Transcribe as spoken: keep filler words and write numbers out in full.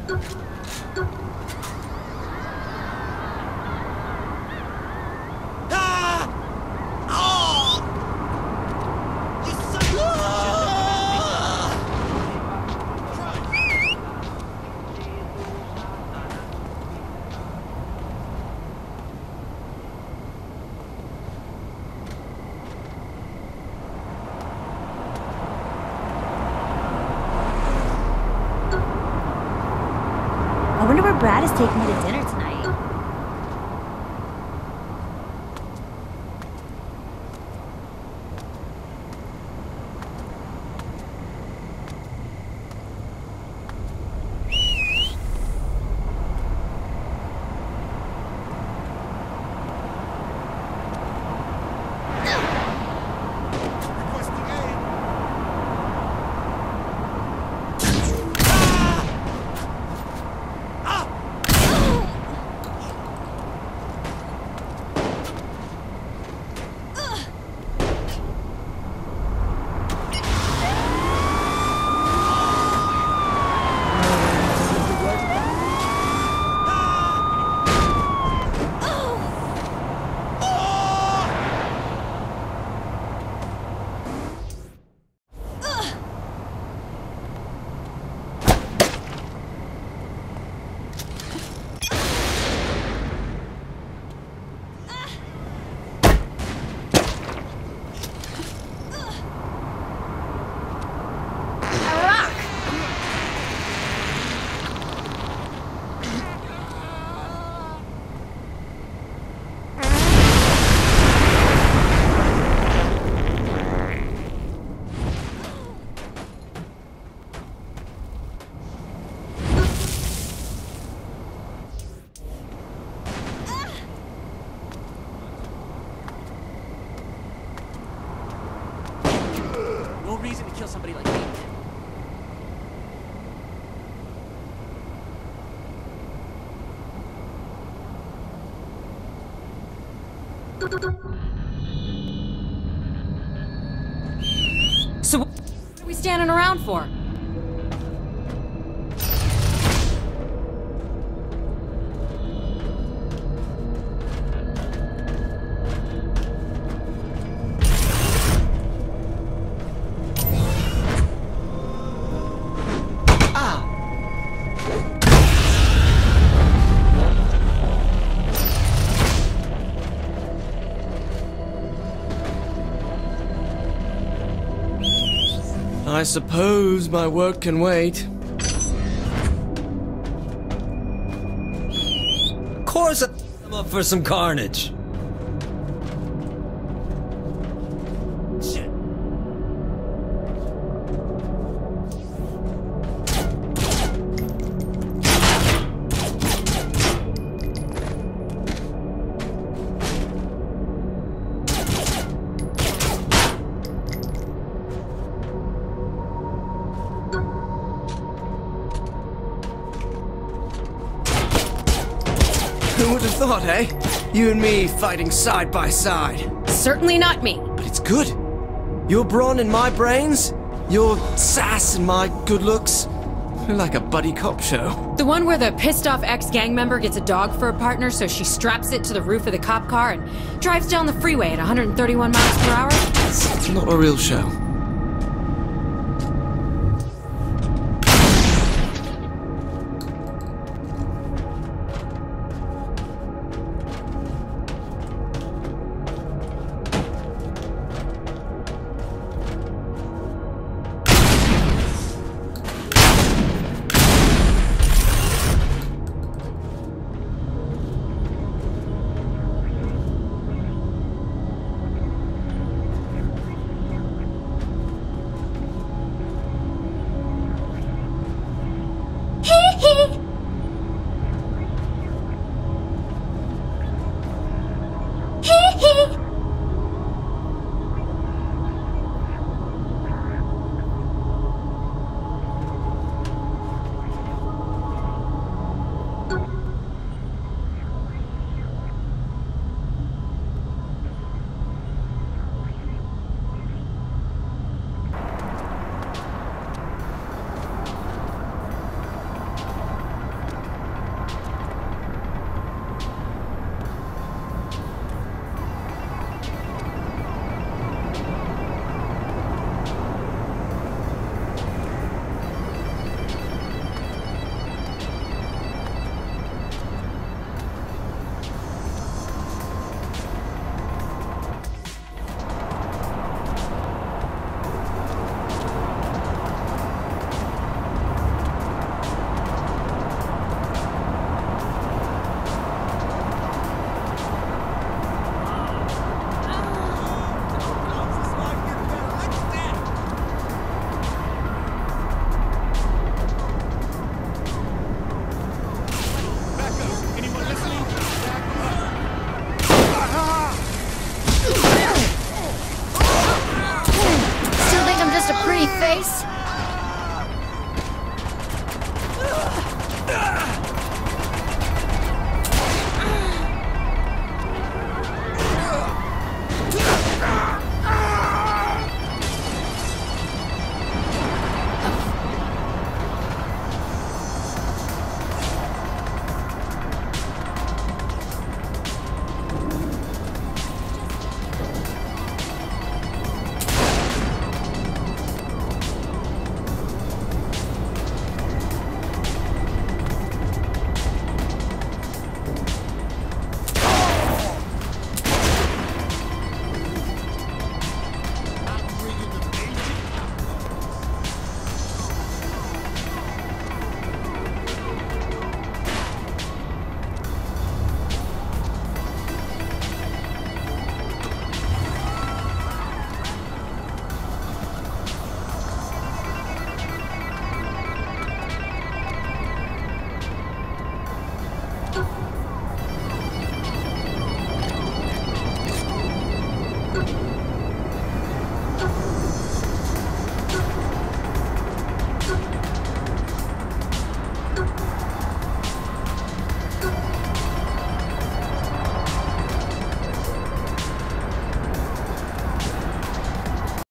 I wonder where Brad is taking me to dinner tonight. Reason to kill somebody like me. So what are we standing around for? I suppose my work can wait. Of course I'm up for some carnage. Shit. Who would have thought, eh? You and me fighting side by side. Certainly not me. But it's good. Your brawn and my brains, your sass and my good looks. We're like a buddy cop show. The one where the pissed off ex-gang member gets a dog for a partner, so she straps it to the roof of the cop car and drives down the freeway at one hundred thirty-one miles per hour? It's not a real show.